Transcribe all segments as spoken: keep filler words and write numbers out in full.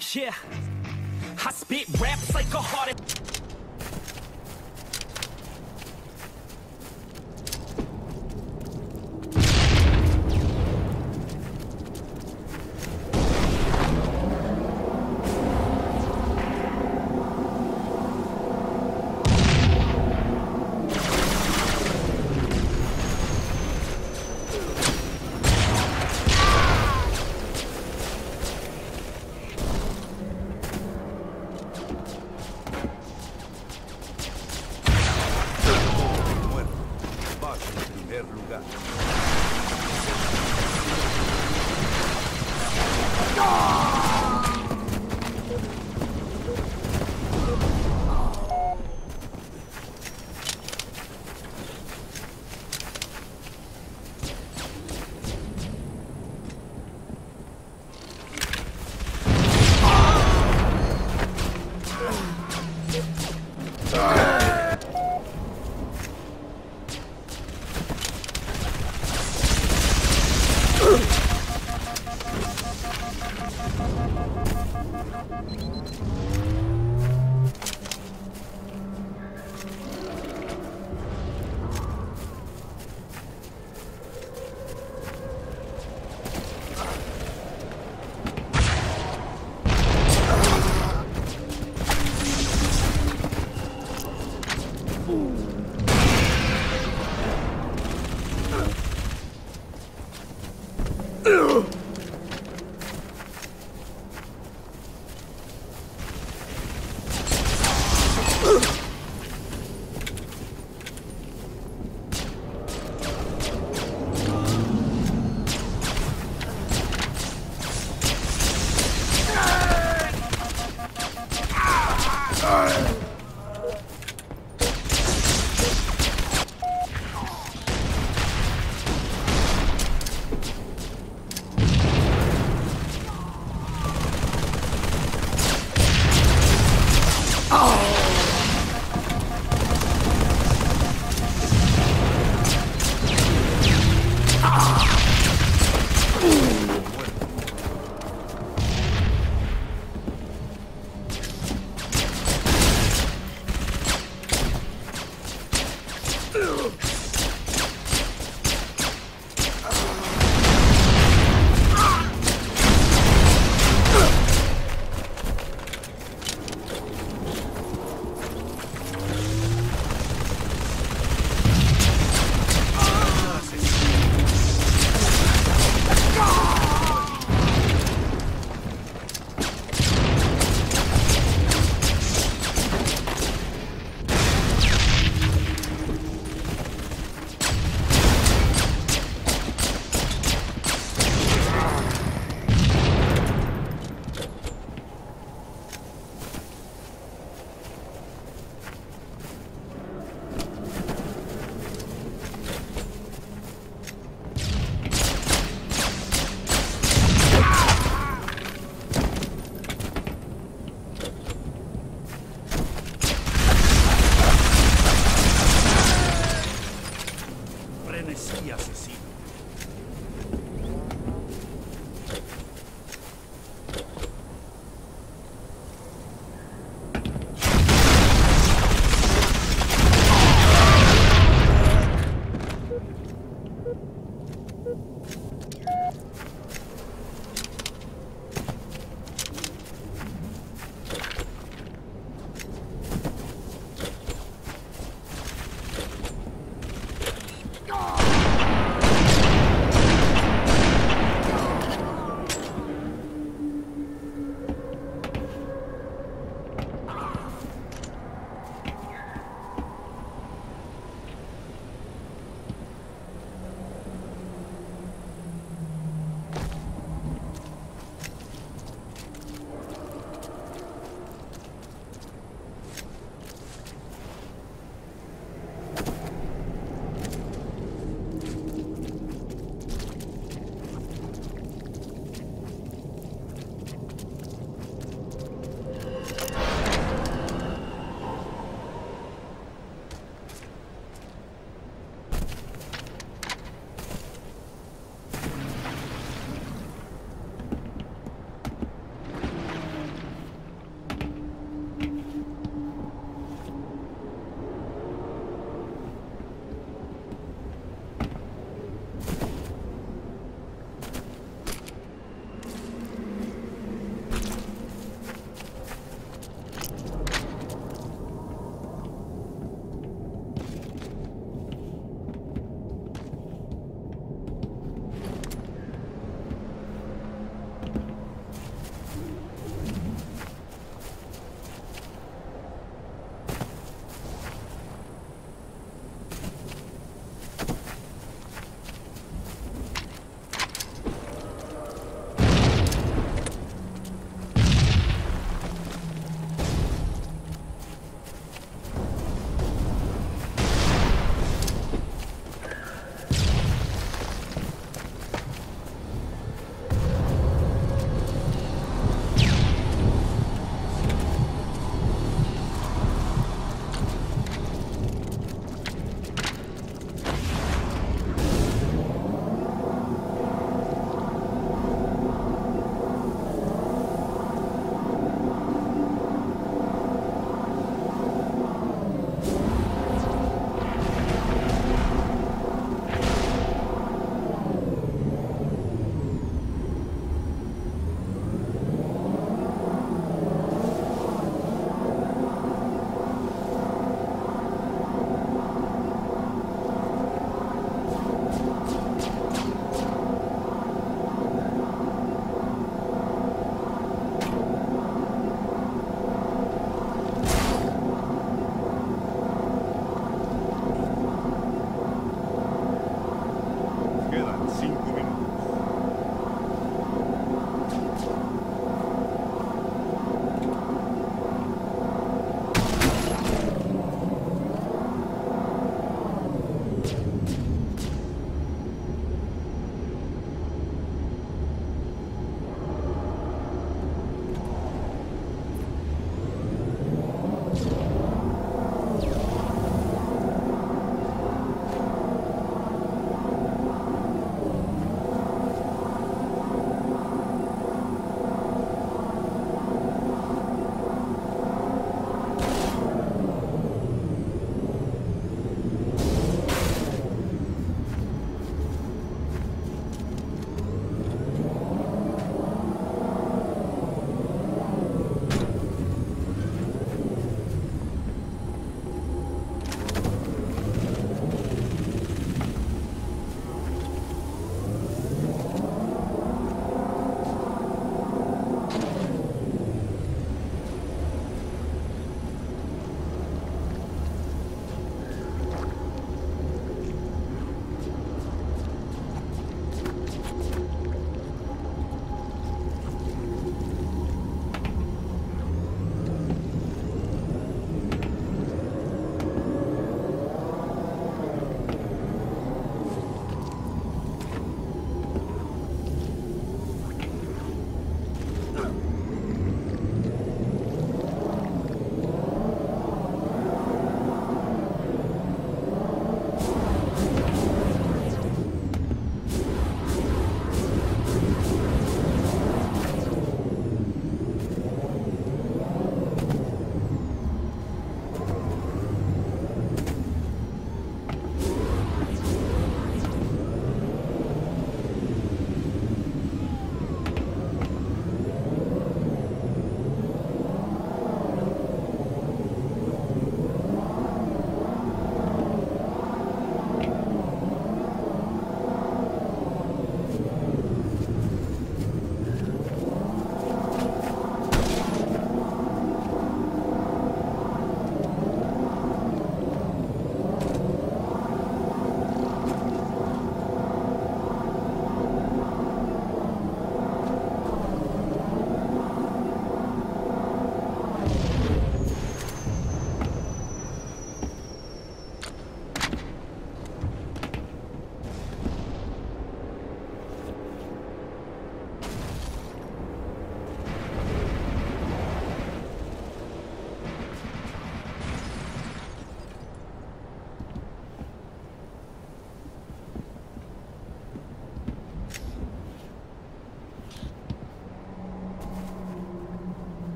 Yeah, I spit raps like a heart.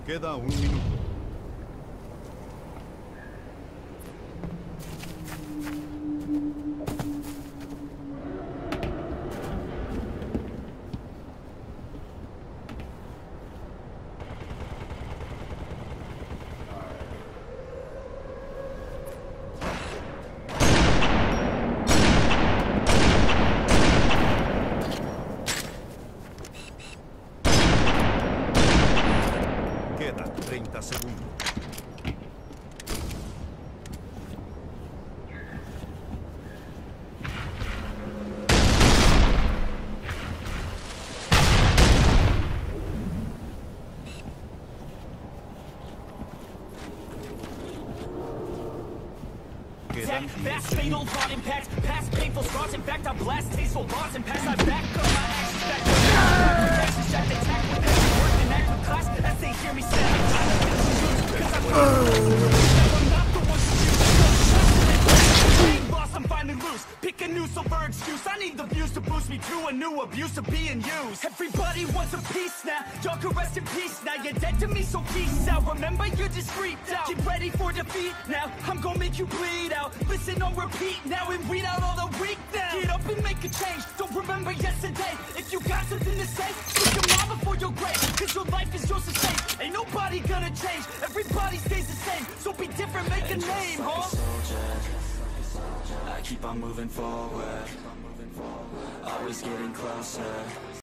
Queda un minuto. Quedan treinta segundos. Quedan Fast, fatal, hard impact. Past painful scars. In fact, I blast tasteful bars and pass. I back up my actions back up. Reactions jacked attack with passion. Work and act with class as they hear me say. Cause I'm not the one to use. Lost, I'm finally loose. Pick a new silver excuse. I need the views to boost me to a new abuse of being used. Everybody wants a piece now. Y'all can rest in peace now. You're dead to me, so peace out. Remember, you're just freaked out. Get ready for defeat now. I'm gonna make you bleed out. Listen on repeat now and weed out all the weak now. Get up and make a change. Don't remember yesterday. If you got something to say, speak your mind before your grave. Cause your life is yours to save. Ain't nobody gonna change. Everybody stays the same. So be different, make a name, huh? I keep on moving forward, always getting closer.